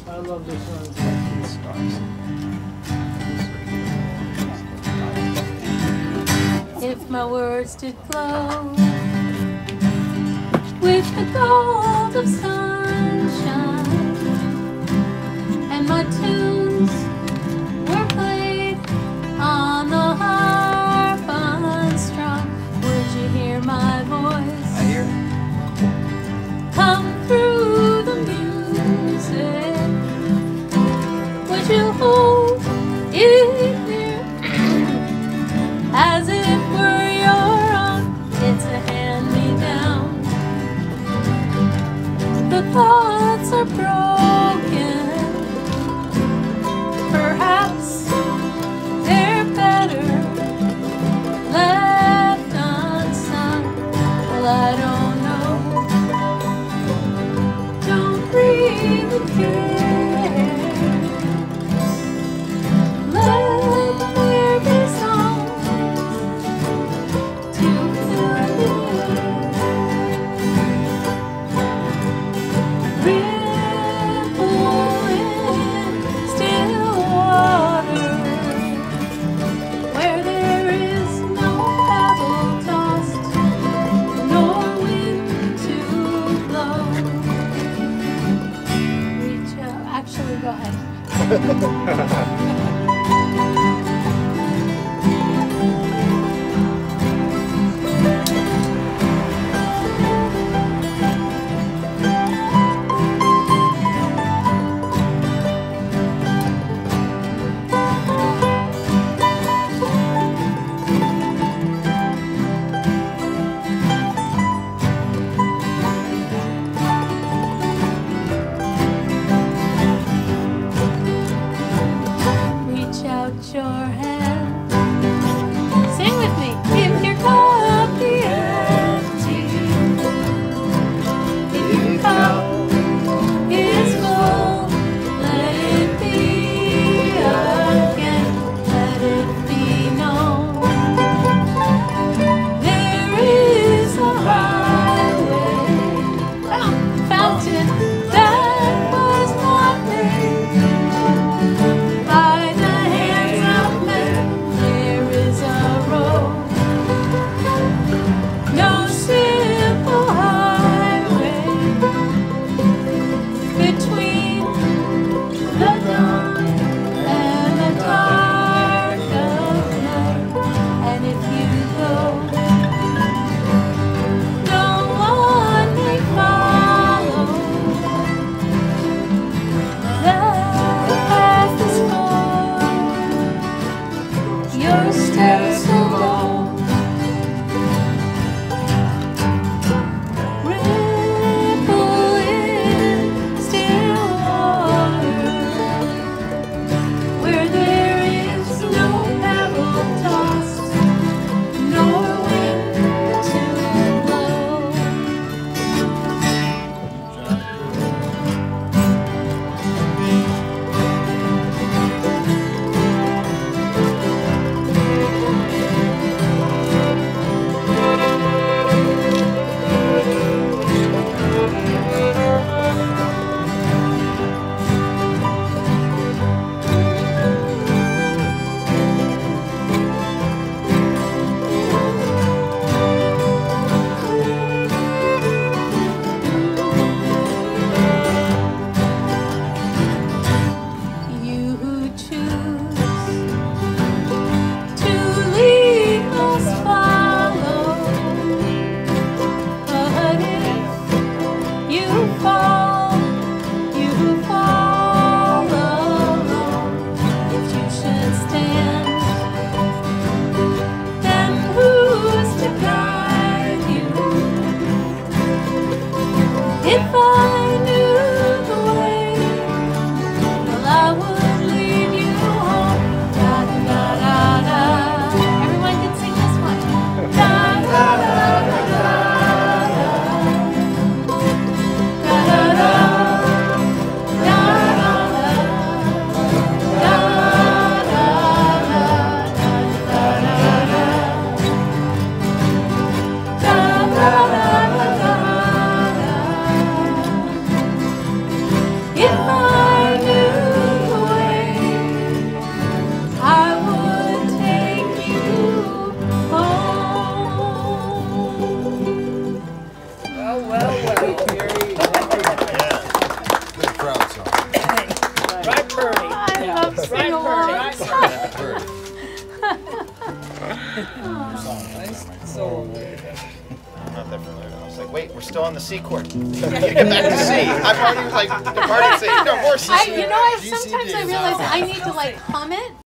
I love this one. It's like these stars. If my words did glow with the gold of sunshine, and my tunes were played on the harp unstrung, would you hear my voice? I hear. Come through the music. Would you hold it near as it were your own? It's a hand-me-down. The thoughts are broken. Perhaps they're better left unsung. Well, I don't know. Don't really care. Let there be songs to fill the ripple in still water, where there is no pebble tossed, nor wind to blow. Reach out. Actually, go ahead. Reach out your hand. Sing with me. If your cup be empty, if your cup is full, let it be again. Let it be known. There is a highway, fountain that was not made by the hands of men. There is a road, no simple highway between the dawn and the dark of night. And if you go, no one may follow. The path is full. You're still so low. Ripple in still water, where there is no pebble tossed, nor wind to blow. You who choose to lead must follow. But if you fall alone. If you should stand, then who's to guide you? If I knew the way, well, I would lead you home. Da da da da da. Everyone can sing this one. Da da da da da da da da da da da da da. So I'm not that familiar. I was like, wait, we're still on the C chord. Get back to C. I'm already like departing C. No more C. Sometimes I realize I need to like hum it